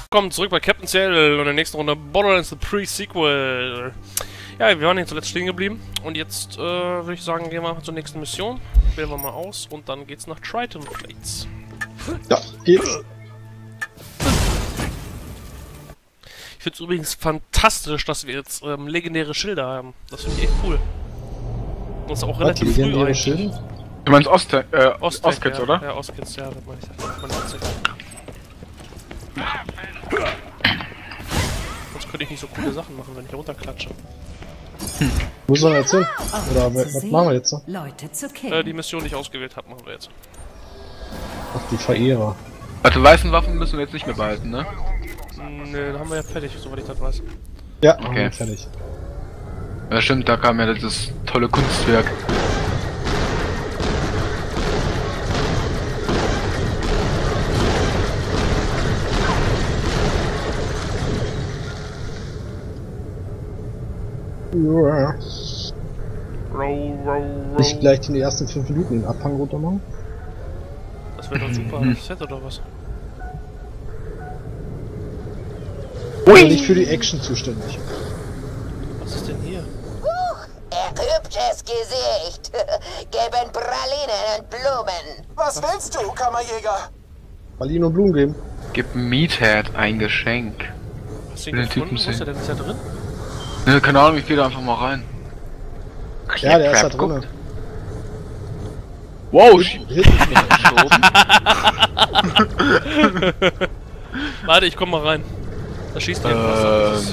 Willkommen zurück bei Captain CL und in der nächsten Runde Borderlands The Pre-Sequel. Ja, wir waren hier zuletzt stehen geblieben und jetzt würde ich sagen, gehen wir zur nächsten Mission. Wählen wir mal aus und dann geht's nach Triton Plates. Ja, geht's. Ich finde es übrigens fantastisch, dass wir jetzt legendäre Schilder haben. Das finde ich echt cool. Das ist auch relativ früh eigentlich. Schilder? Du meinst Ostkits, ja, oder? Ja, Ostkits, ja, das meine ich. Sonst könnte ich nicht so coole Sachen machen, wenn ich runterklatsche. Muss man jetzt hin? Oder was machen wir jetzt? Leute zu killen. Die Mission, die ich ausgewählt habe, machen wir jetzt. Ach, die Verehrer. Also Waffen müssen wir jetzt nicht mehr behalten, ne? Nö, dann haben wir ja fertig, soweit ich das weiß. Ja, Okay. haben wir fertig. Ja stimmt, da kam ja dieses tolle Kunstwerk. Ja. Row. Nicht gleich in die ersten 5 Minuten den Abhang runter machen? Das wäre doch super, das Set oder was? Oder nicht für die Action zuständig? Was ist denn hier? Ein hübsches Gesicht. Geben Pralinen und Blumen. Was willst du, Kammerjäger? Pralinen und Blumen geben. Gib Meathead ein Geschenk. Hast du ihn Den gefunden? Typen Wo ist sehen. der denn? Ist er drin? Ne, keine Ahnung, ich geh da einfach mal rein. Ja, der ist da Crap, drin. Wow, Warte, ich komm mal rein. Da schießt irgendwas.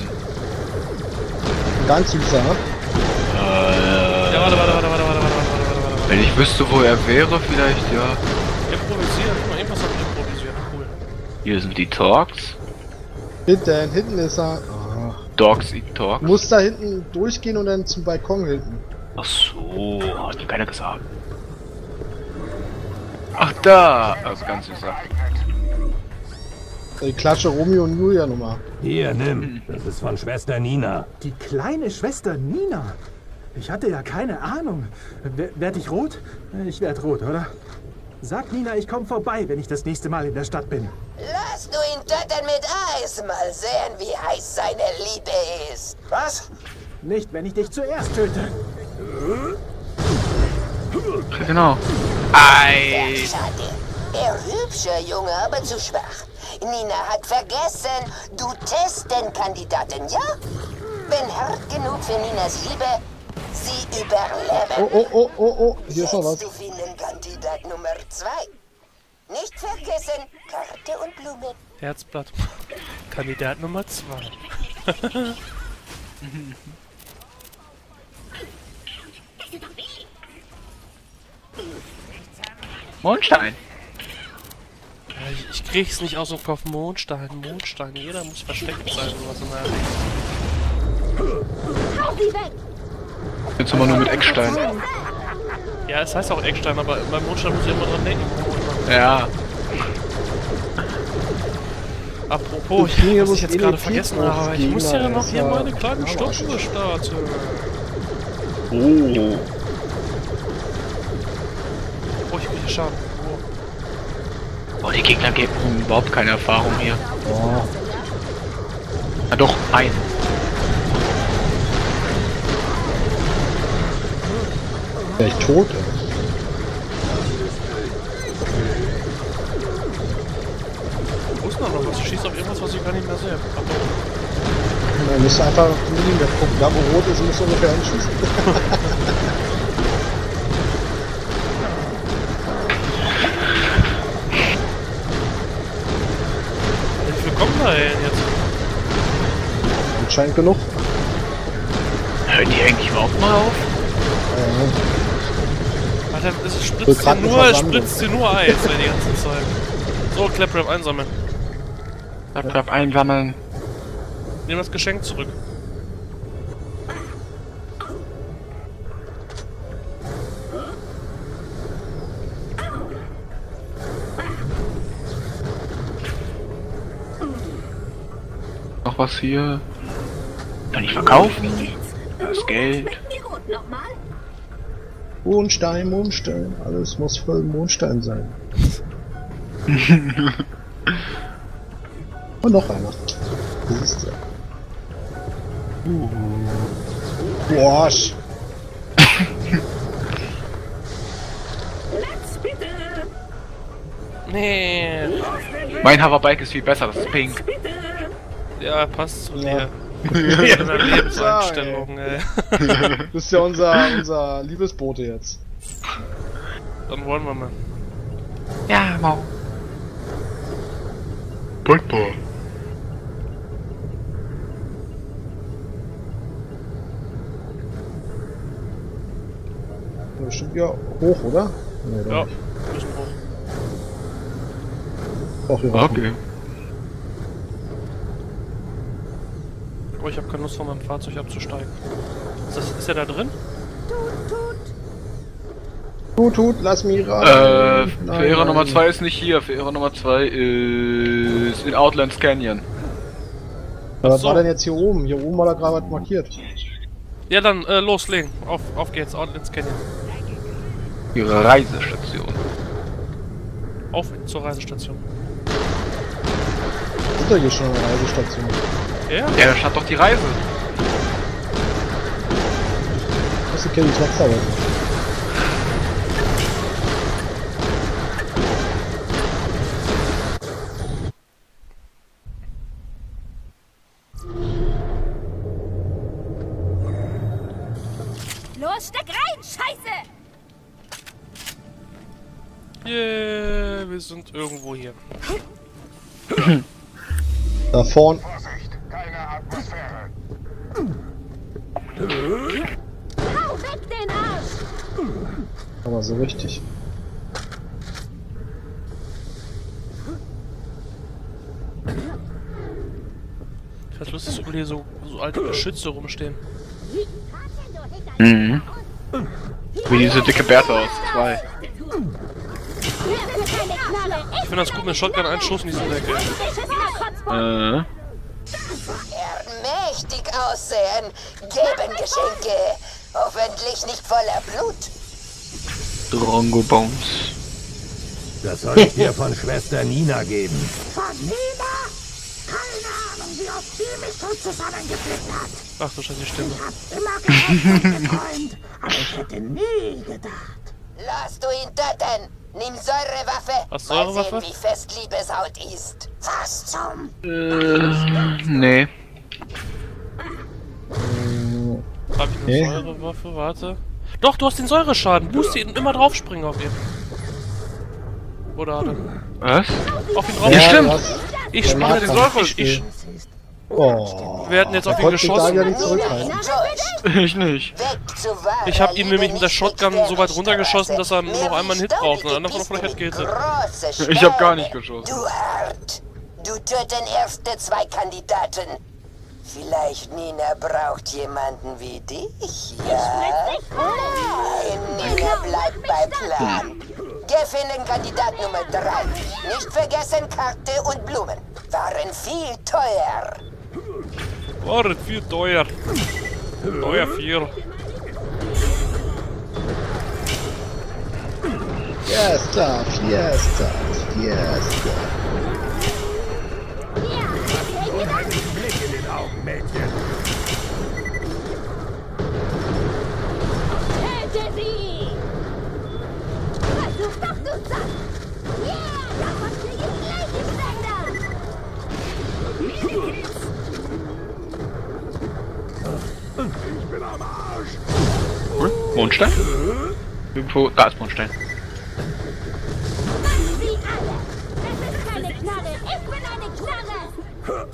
Ganz süßer, ne? Ja, warte. Wenn ich wüsste, wo er wäre, vielleicht ja. Improvisieren, guck mal, irgendwas hat improvisiert. Cool. Hier sind die Talks. Hinten ist er. Ah. Dogs eat Talks. Muss da hinten durchgehen und dann zum Balkon hinten. Ach so, hat mir keiner gesagt. Ach da, also ganz süßer. Die Klatsche Romeo und Julia Nummer. Hier, nimm. Das ist von Schwester Nina. Die kleine Schwester Nina. Ich hatte ja keine Ahnung. Werd ich rot? Ich werd rot, oder? Sag Nina, ich komm vorbei, wenn ich das nächste Mal in der Stadt bin. Lass du ihn töten mit Eis. Mal sehen, wie heiß seine Liebe ist. Was? Nicht, wenn ich dich zuerst töte. Genau. Schade. Er hübscher Junge, aber zu schwach. Nina hat vergessen, du Testenkandidaten, ja? Bin hart genug für Ninas Liebe. Sie überleben. Oh, hier ist noch was. Jetzt du finden Kandidat Nummer 2. Nicht vergessen, Karte und Blumen. Herzblatt. Kandidat Nummer 2. Mondstein. Ja, ich krieg's nicht aus dem Kopf. Mondstein. Jeder muss versteckt sein oder was in der Jetzt immer nur mit Eckstein. Ja, es heißt auch Eckstein, aber beim Mondstein muss ich immer dran denken. Ja. Apropos, was ich jetzt gerade vergessen habe, aber ich muss ja noch hier meine kleine Stunde starten. Oh. Oh, ich kriege Schaden. Oh, die Gegner geben überhaupt keine Erfahrung hier. Oh. Na doch, ein. Der ist tot, ey. Wo ist noch was? Ich schieße auf irgendwas, was ich gar nicht mehr sehe. Man müsste einfach liegen, der gucken. Da wo rot ist, muss ungefähr hinschießen. Wie viel kommen da denn jetzt? Anscheinend genug. Hören die eigentlich überhaupt mal auf? Alter, es Wird spritzt grad dir eine nur, Versammlung. Eis die ganze Zeit. So, Claptrap einsammeln. Claptrap einsammeln. Nehmen das Geschenk zurück. Noch was hier? Kann ich verkaufen? Das Geld. Mondstein. Alles muss voll Mondstein sein. Und noch einer. Siehst du. Boah. Nee. Mein Hoverbike ist viel besser, das ist pink. Ja, passt zu Ja. dir. Ja, deine Lebenseinstellung, ey. Du bist ja unser Liebesbote jetzt. Dann wollen wir mal. Ja, Mau. Pulpo. Bestimmt ja hoch, oder? Nee, Ja, nicht. wir müssen hoch. Auch hier Okay. Oh, ich habe keine Lust von meinem Fahrzeug abzusteigen. Ist er da drin? Tut, lass mich rein. Fähre Nummer 2 ist nicht hier. Fähre Nummer 2 ist in Outlands Canyon. Was so. war denn jetzt hier oben? Hier oben war da gerade was markiert. Ja, dann loslegen. Auf geht's, Outlands Canyon. Ihre Reisestation. Auf zur Reisestation. Sind doch hier schon eine Reisestation. Ja? Ja, da stand doch die Reise. Das ist okay, die Trotzauer. Los, steck rein, Scheiße! Yeah, wir sind irgendwo hier. Da vorn. Hau weg den Arsch! Aber so richtig. Ich find's lustig, dass hier so alte Geschütze rumstehen. Mhm. Wie diese dicke Bärte aus 2. Ich finde das gut, mit Shotgun einen Schuss in diesen Deck, ey. Mächtig aussehen. Geben Geschenke. Hoffentlich nicht voller Blut. Drongo Bones. Das soll ich dir von Schwester Nina geben. Von Nina? Keine Ahnung, wie oft die mich so zusammengeflickt hat. Ach du Scheiße, die Stimme. Ich hab immer gehofft und geträumt, aber ich hätte nie gedacht. Lass du ihn töten. Nimm Säurewaffe. Was, Mal Säurewaffe? sehen, wie fest Liebeshaut ist. Was zum... Nee. Hab ich Nee. eine Säurewaffe? Warte. Doch, du hast den Säureschaden. Boost ihn und immer draufspringen auf ihn. Oder hat er? Was? Auf ihn drauf. Ja, stimmt. Ich springe den Säure. Säure. Oh. Wir hatten jetzt auf ihn Konnte ich da ja geschossen. nicht zurückhalten. Enttäuscht. Ich nicht. Weg zu wahrer Ich hab ihm Liebe nämlich mit der nicht Shotgun mit so weit der runtergeschossen, dass er Straße. nur noch einmal einen Hit Mir braucht. Und die dann davon Piste vielleicht geht mit große Ich hab gar nicht Sterne. geschossen. Du hart. Du töten erste 2 Kandidaten. Vielleicht Nina braucht jemanden wie dich, ja? Nein, Nina bleibt beim Plan. Geh finden Kandidat Nummer 3. Nicht vergessen, Karte und Blumen. Waren viel teuer. War viel teuer. Teuer 4. Fiesta, Fiesta, Fiesta. Blick in den Augen, Mädchen. Töte sie! Versuch doch, du Sack! Yeah, davon krieg ich gleich die Ständer! Mondstein? Irgendwo, da ist Mondstein. Mach sie alle! Das ist keine Knarre! Ich bin eine Knarre!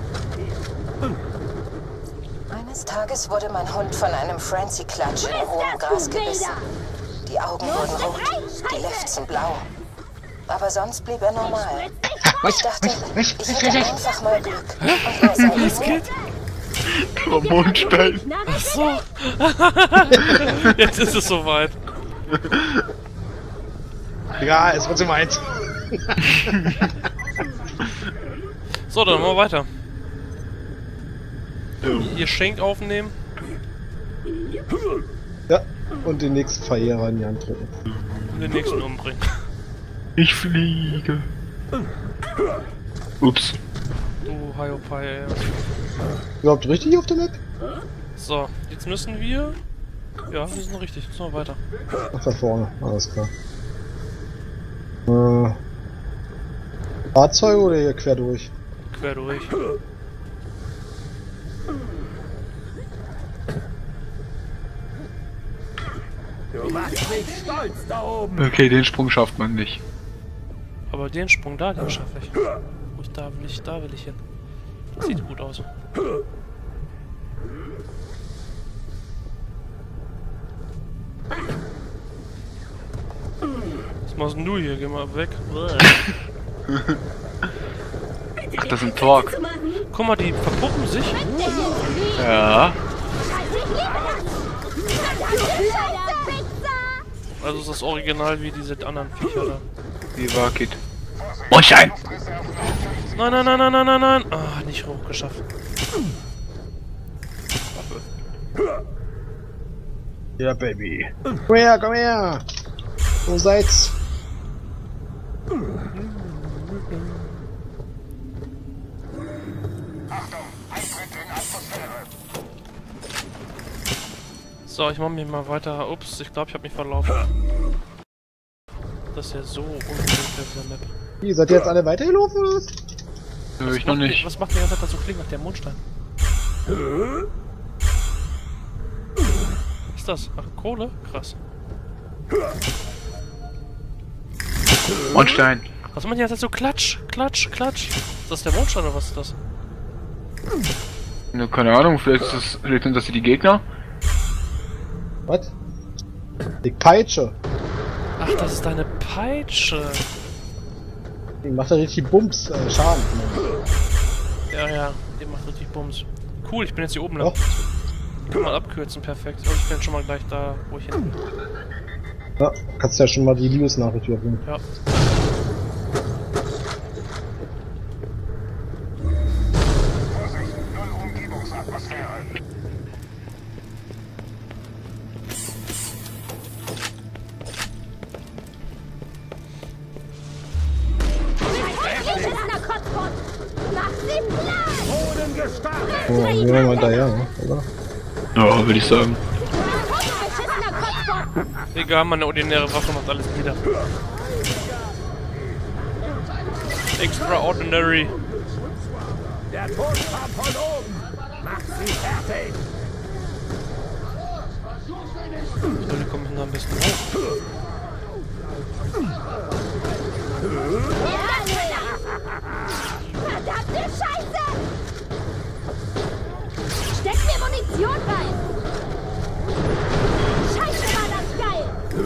Eines Tages wurde mein Hund von einem Frenzy-Klatsch im hohen Gras gebissen. Die Augen wurden rot, die Lefzen blau. Aber sonst blieb er normal. Ich dachte, ich hätte einfach mal Glück. Und was soll ich? Oh, Mondstein. Knarre So. Jetzt ist es soweit. Ja, es wird so meins. So, dann machen wir weiter. Ihr Schenk aufnehmen. Ja, und den nächsten Verehrer in die Hand drücken. Und den nächsten umbringen. Ich fliege. Ups. Du Hiopai, ey. Überhaupt richtig auf der Map? So, jetzt müssen wir... Ja, wir sind richtig. Jetzt noch weiter. Ach, da vorne. Alles klar. Fahrzeuge oder hier quer durch? Quer durch. Du machst mich stolz da oben. Okay, den Sprung schafft man nicht. Aber den Sprung da, den schaffe ich. Wo ich da will ich hin. Das sieht gut aus. Was machst denn du hier? Geh mal weg. Ach, das ist ein Torque. Guck mal, die verpuppen sich. Ja. Also ist das Original wie diese anderen Viecher da. Wie war geht. Mondstein! Nein, nein, nein, nein, nein, nein, nein. Ah, nicht hochgeschafft. Ja, Baby. Komm her, komm her! Wo seid's? So, ich mach mich mal weiter. Ups, ich glaube, ich habe mich verlaufen. Das ist ja so unglücklich, dieser Map. Wie, seid ihr jetzt alle weitergelaufen oder was? Nö, ich noch nicht. Was macht der ganze Zeit so klingt nach der Mondstein? Was ist das? Ach, Kohle? Krass. Mondstein. Was macht die ganze Zeit so klatsch, klatsch, klatsch? Ist das der Mondstein oder was ist das? Ne, keine Ahnung, vielleicht sind das die Gegner. Was? Die Peitsche. Ach, das ist deine Peitsche. Die macht ja richtig Bums, Schaden. Ja, ja, die macht richtig Bums. Cool, ich bin jetzt hier oben lang. Doch. Kann man abkürzen, perfekt. Also ich bin schon mal gleich da, wo ich hin bin. Ja, kannst ja schon mal die Liebesnachricht überbringen. Ja. Oh, gehen wir mal daher, ne? Oder? Ja, würde ich sagen. Egal, meine ordinäre Waffe macht alles wieder. Extraordinary. Der Tod kam von oben. Mach sie fertig. So, die kommen hier am besten hoch. Verdammte Scheiße! Steck mir Munition rein! Scheiße, war das geil!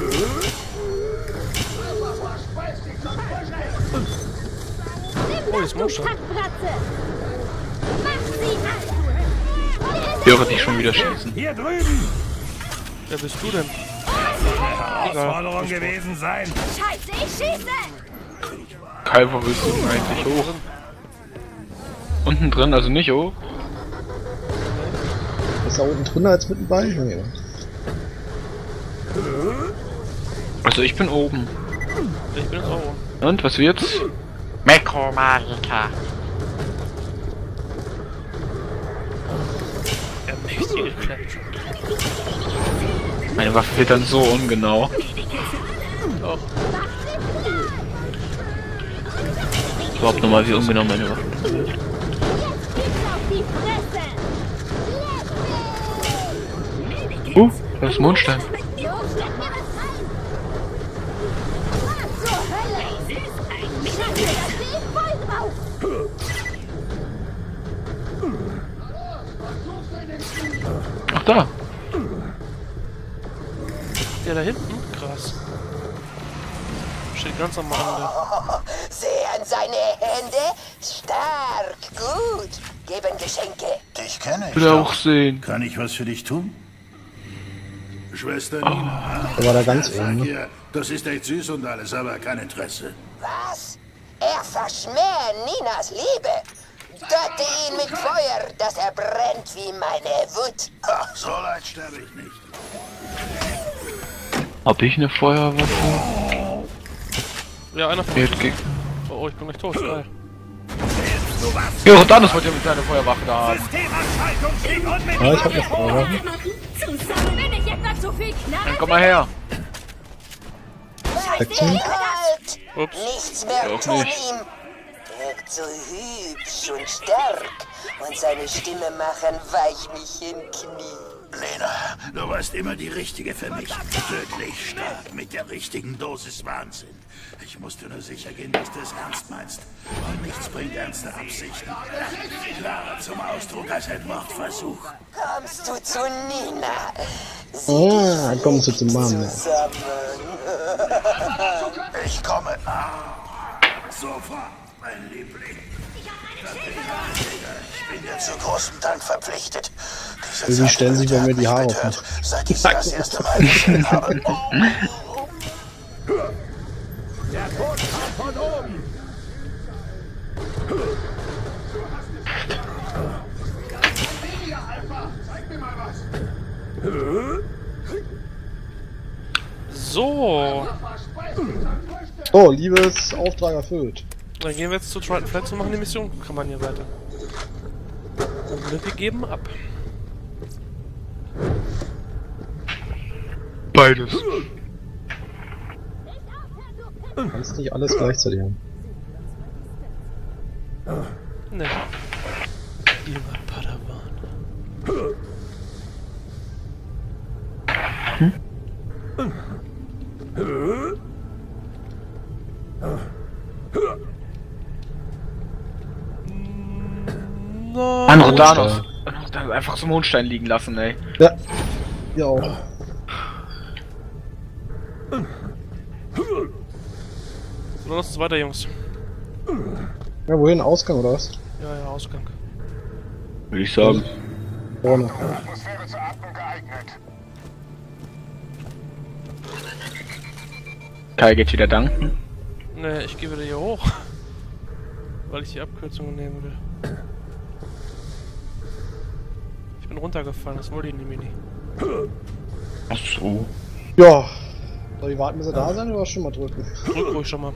Oh, jetzt muss schon. Kackbratze! Mach sie an! Ich höre dich schon wieder schießen. Hier drüben. Wer bist du denn? Herausforderung gewesen sein. Scheiße, ich schieße! Kai, wo willst du denn eigentlich hoch? Unten drin, also nicht hoch? Ist da unten drin als mitten bei? Nee. Also ich bin oben. Ich bin jetzt auch oben. Und, was wird's? Mekomarika. Der mächtige Klatsch. Meine Waffe wird dann so ungenau. Doch. Überhaupt nochmal, wie ungenau meine Waffe wird. Jetzt gibt's auf die Fresse! Das ist Mondstein. So, steck mir das rein! Was zur Hölle? Scheiße, da steh ich voll drauf! Ach da. Der da hinten? Krass. Steht ganz am Rande. Sehen seine Hände? Stark, gut. Geben Geschenke. Dich kenne ich Will er doch. auch sehen. Kann ich was für dich tun? Schwester Nina. Da war da ganz Sag oben, ne? ihr, das ist echt süß und alles, aber kein Interesse. Was? Er verschmäht Ninas Liebe. Töte ihn mit Feuer, dass er brennt wie meine Wut. Ach, so leid sterbe ich nicht. Hab ich eine Feuerwaffe? Ja, einer von Jetzt uns. geht. Oh, ich bin gleich tot. Geil. Jordanus wollte ja mit seiner Feuerwache da haben. Systemanschaltung steht unmittelbar. Ja, ich hab noch Feuerwache. Zusammen bin ich etwa zu viel Dann Knarre? komm mal her. Action. Halt! Ups. Nichts mehr Auch tun nicht. ihm. Wirkt so hübsch und stark. Und seine Stimme machen weich mich im Knie. Lena, du warst immer die Richtige für mich. Tödlich stark, mit der richtigen Dosis Wahnsinn. Ich musste nur sicher gehen, dass du es ernst meinst. Und nichts bringt ernste Absichten. Klarer zum Ausdruck als ein Mordversuch. Kommst du zu Nina? Ah, kommst du zu Mama. Zusammen. Ich komme. Sofort, mein Liebling. Ich bin dir zu großem Dank verpflichtet. Diese Irgendwie stellen sich bei mir die Haare Zeit auf. seit ich sie das erste Mal gesehen habe. Der Tod kam von oben. So. So, Liebesauftrag erfüllt. Dann gehen wir jetzt zu Triton Flight und machen die Mission. Kann man hier weiter. Und wir geben ab. Beides. Du kannst nicht alles gleichzeitig haben. Ne. Lieber Padawan. Andere Danos. Einfach so Mondstein liegen lassen, ey. Ja. Ja auch. So, lass uns weiter, Jungs. Ja, wohin? Ausgang oder was? Ja, ja, Ausgang. Würde ich sagen. Vorne. Kai geht wieder danken. Ne, ich gehe wieder hier hoch. Weil ich die Abkürzung nehmen will. Ich bin runtergefallen, das wollte ich nämlich nicht. Ach so. Ja. Soll ich warten, bis er da sein oder schon mal drücken? Drück ruhig schon mal.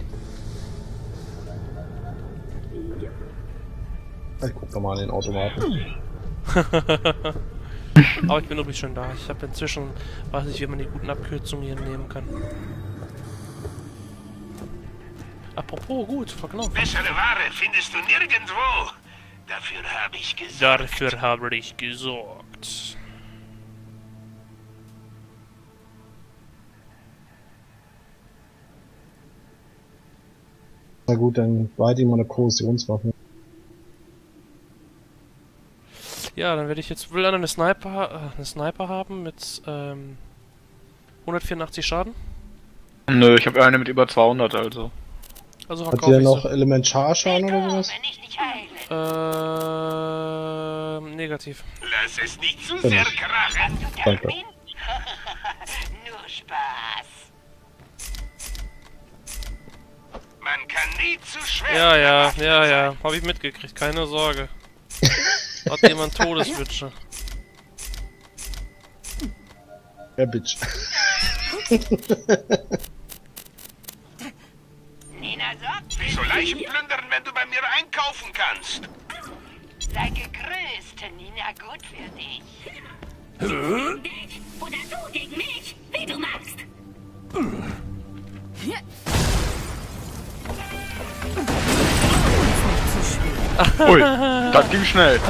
Ich guck doch mal an den Automaten. Aber ich bin übrigens schon da. Ich habe inzwischen, weiß ich, wie man die guten Abkürzungen hier nehmen kann. Apropos, gut, verknopft. Bessere Ware findest du nirgendwo. Dafür habe ich gesorgt. Dafür habe ich gesorgt. Na gut, dann behalte ich mal eine Korrosionswaffe. Ja, dann werde ich jetzt will einer eine Sniper haben mit 184 Schaden. Nö, ich habe eine mit über 200, also. Also Hat verkaufe der ich noch sie. Elementarschaden oder sowas? Wenn ich dich heile. Negativ. Lass es nicht zu sehr krachen. Danke. Nur Spaß. Man kann nie zu schwer. Ja, hab ich mitgekriegt, keine Sorge. Hat jemand Todeswünsche? Ja, Bitch. Nina sagt, wieso Leichen plündern, wenn du bei mir einkaufen kannst? Sei gegrüßt, Nina, gut für dich. Oder du gegen mich, wie du magst. Ui, das ging schnell.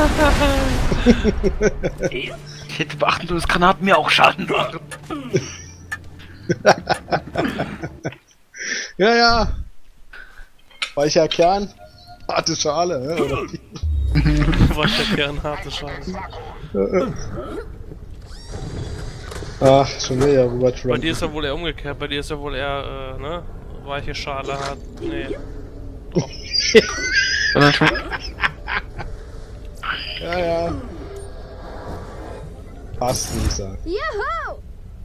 Ich hätte beachten sollen, dass Granaten mir auch Schaden machen. Ja, ja. Weicher Kern. Harte Schale, ne? Oder? Was der Kern harte Scheiße. Ach, schon wieder rüber Bei Trump. dir ist ja wohl eher umgekehrt, bei dir ist ja wohl eher, ne? Weiche Schale hat. Nee. Ja, ja. Passt, würde ich sagen. Juhu!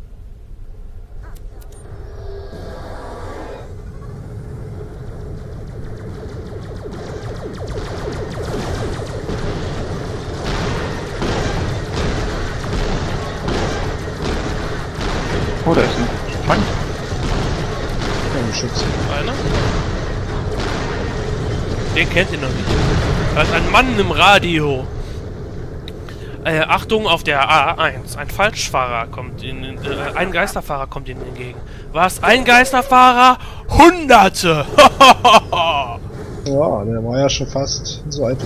Oh, da ist ein Mann. Ja, ein Schütze. Einer? Den kennt ihr noch nicht. Da ist ein Mann im Radio. Achtung auf der A1. Ein Falschfahrer kommt Ihnen, ein Geisterfahrer kommt Ihnen entgegen. Was? Ein Geisterfahrer? Hunderte! Ja, der war ja schon fast so alt.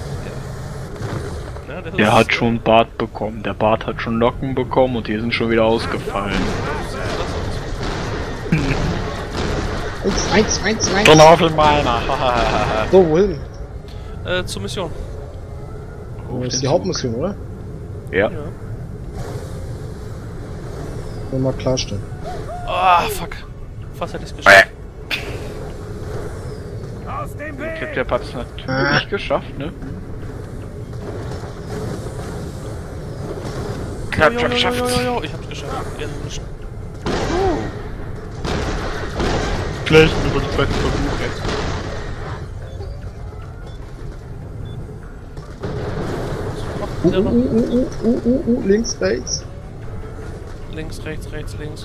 Ja, Der hat schon Bart bekommen. Der Bart hat schon Locken bekommen und die sind schon wieder ausgefallen. Eins. Schon auf in meiner. So, wohin? Zur Mission. Das ist die Hauptmission, oder? Ja. Nur mal klarstellen. Ah, fuck. Fast hätte ich es geschafft. Aus dem Ich Weg! hab der Patz natürlich geschafft, ne? Jo, ich hab's geschafft. Ja, nicht. Vielleicht über den zweiten Versuch, ey. Links, rechts. Links, rechts, links.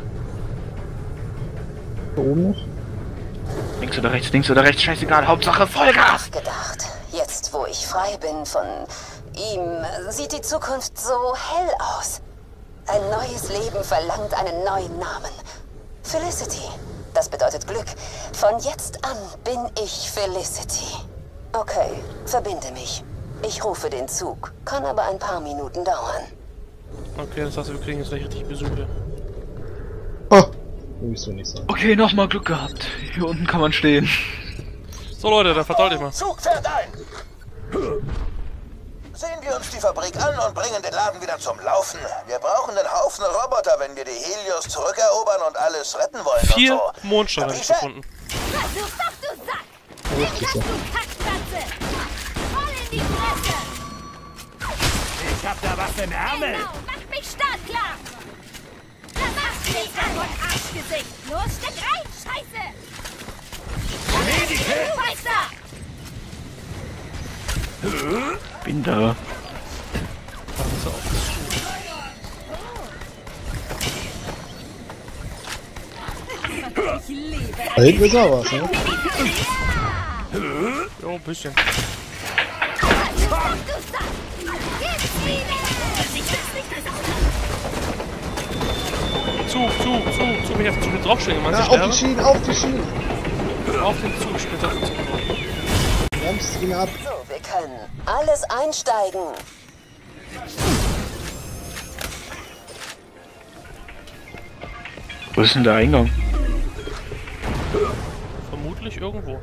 Da oben noch. Links oder rechts, scheißegal, Hauptsache Vollgas! Gedacht. Jetzt, wo ich frei bin von ihm, sieht die Zukunft so hell aus. Ein neues Leben verlangt einen neuen Namen. Felicity. Das bedeutet Glück. Von jetzt an bin ich Felicity. Okay, verbinde mich. Ich rufe den Zug. Kann aber ein paar Minuten dauern. Okay, das heißt, wir kriegen jetzt gleich richtig Besuch hier. Oh, will ich so nicht sagen. Okay, nochmal Glück gehabt. Hier unten kann man stehen. So Leute, dann vertraut euch mal. Zug fährt ein! Sehen wir uns die Fabrik an und bringen den Laden wieder zum Laufen. Wir brauchen einen Haufen Roboter, wenn wir die Helios zurückerobern und alles retten wollen 4 und so. Mondsteine habe ich gefunden. Versuch doch, du Sack! Weg hast du, Kackplatze! Voll in die Fresse! Ich hab da was im Ärmel! Genau, mach mich stark klar! Na mach mich an und Arschgesicht! Los, steck rein, Scheiße! Meister! Bin da. Ich liebe Da hinten ist auch was, ne? Jo, ein bisschen. Versuch doch, du Sack! Gib's wieder! Zug, ich hab zu viel draufstehen, meinst Ja, du, auf die Schienen, auf die Schienen! Auf den Zug, später auf den Zug. Bremst ihn ab. So, wir können alles einsteigen. Wo ist denn der Eingang? Vermutlich irgendwo.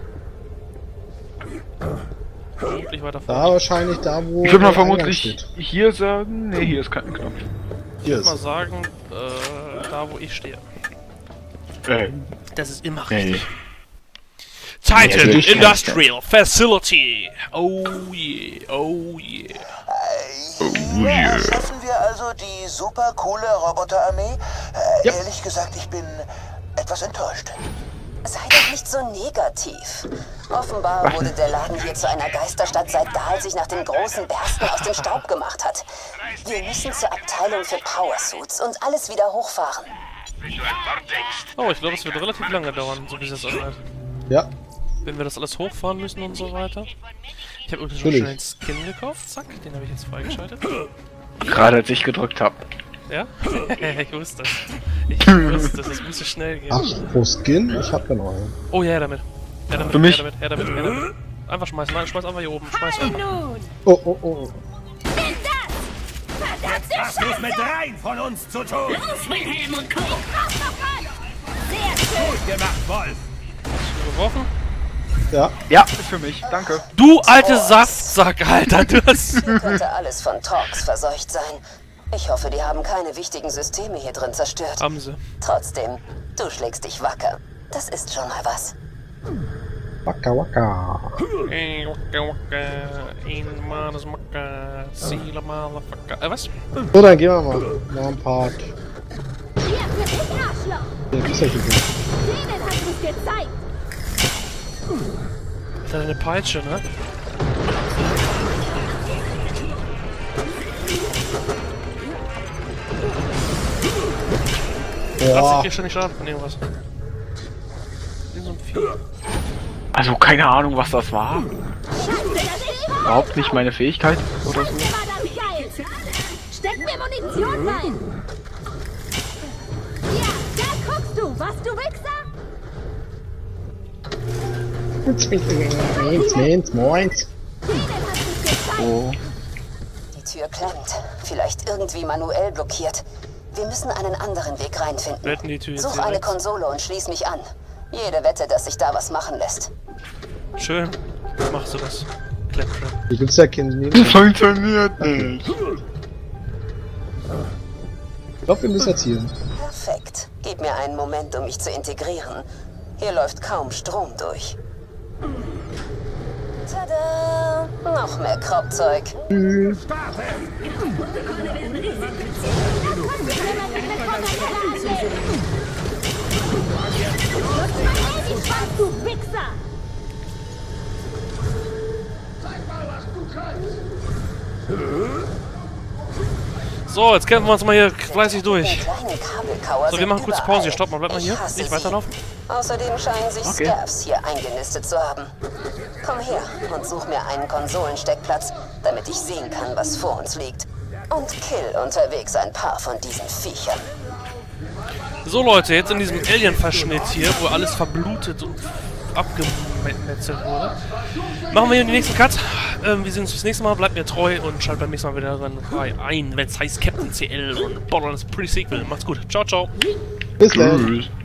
Vermutlich weiter Da vorne. wahrscheinlich da, wo. Ich würde mal der Eingang vermutlich steht. hier sagen. Ne, hier ist kein Knopf. Hier Ich würde mal ist. sagen, da wo ich stehe. Das ist immer Nee. richtig. Titan Natürlich kann ich Industrial Facility. Oh yeah, oh yeah. Hier erschaffen wir also die super coole Roboterarmee. Ja. Ehrlich gesagt, ich bin etwas enttäuscht. Sei doch nicht so negativ. Offenbar wurde der Laden hier zu einer Geisterstadt, seit Dahl sich nach den großen Bersten aus dem Staub gemacht hat. Wir müssen zur Abteilung für Powersuits und alles wieder hochfahren. Oh, ich glaube, es wird relativ lange dauern, so wie es jetzt anhört. Ja, Wenn wir das alles hochfahren müssen und so weiter. Ich habe übrigens schon Natürlich. schnell einen Skin gekauft. Zack, den habe ich jetzt freigeschaltet. Gerade als ich gedrückt habe. Ja? Ich wusste es. Ich wusste es, es musste schnell gehen. ach, pro Skin, ich hab ja noch einen. Oh ja, her damit. Her damit, Für mich? her damit. Einfach schmeißen, nein, schmeiß einfach hier oben. Schmeiß einfach. Nun! Oh. Nimm das! Verdammte Was Scheiße! ist mit dreien von uns zu tun? Los, Wilhelm und Co! Mach doch an! Sehr schön! Gut gemacht, Wolf! Geworfen. Ja, Ja, ist für mich. Danke. Du alte Saftsack, Alter, du hast... Hier könnte alles von Torx verseucht sein. Ich hoffe, die haben keine wichtigen Systeme hier drin zerstört. Haben sie. Trotzdem, du schlägst dich wacker. Das ist schon mal was. waka waka. Was? So, dann gehen wir mal. Noch ein Part. Hier für dich, Arschloch! Der ist ja hier. Denen hast du's gezeigt! Ist das eine Peitsche, ne? Lass Boah, ich hier schon nicht schaden von irgendwas. Wie so ein Vieh. Also keine Ahnung, was das war. Überhaupt nicht meine Fähigkeit oder so. Steck mir Munition rein! Ja, da guckst du, was du Wichser! Moins. Oh. Die Tür klemmt. Vielleicht irgendwie manuell blockiert. Wir müssen einen anderen Weg reinfinden. Wetten die Tür jetzt Such hier eine rechts? Konsole und schließ mich an. Jede Wette, dass sich da was machen lässt. Schön. Machst du das. Claptrap. Hier gibt's ja keinen Das funktioniert nicht. Ich glaube, wir müssen erzielen. Perfekt. Gib mir einen Moment, um mich zu integrieren. Hier läuft kaum Strom durch. Tada! Noch mehr Kropfzeug. Du Wichser! So, jetzt kämpfen wir uns mal hier fleißig durch. Kleine Kabelkauer So, wir sind machen kurz Pause. Hier, überall. stopp mal, bleib mal hier. Ich hasse Nicht sie. weiterlaufen. Außerdem scheinen sich Okay. Scavs hier eingenistet zu haben. Komm her und such mir einen Konsolensteckplatz, damit ich sehen kann, was vor uns liegt. Und kill unterwegs ein paar von diesen Viechern. So, Leute, jetzt in diesem Alien-Verschnitt hier, wo alles verblutet und abgemetzelt wurde. Machen wir hier den nächsten Cut. Wir sehen uns das nächste Mal. Bleibt mir treu und schaltet beim nächsten Mal wieder ein, wenn es heißt Captain CL und Borderlands Pre-Sequel. Macht's gut. Ciao, ciao. Bis dann. Tschüss.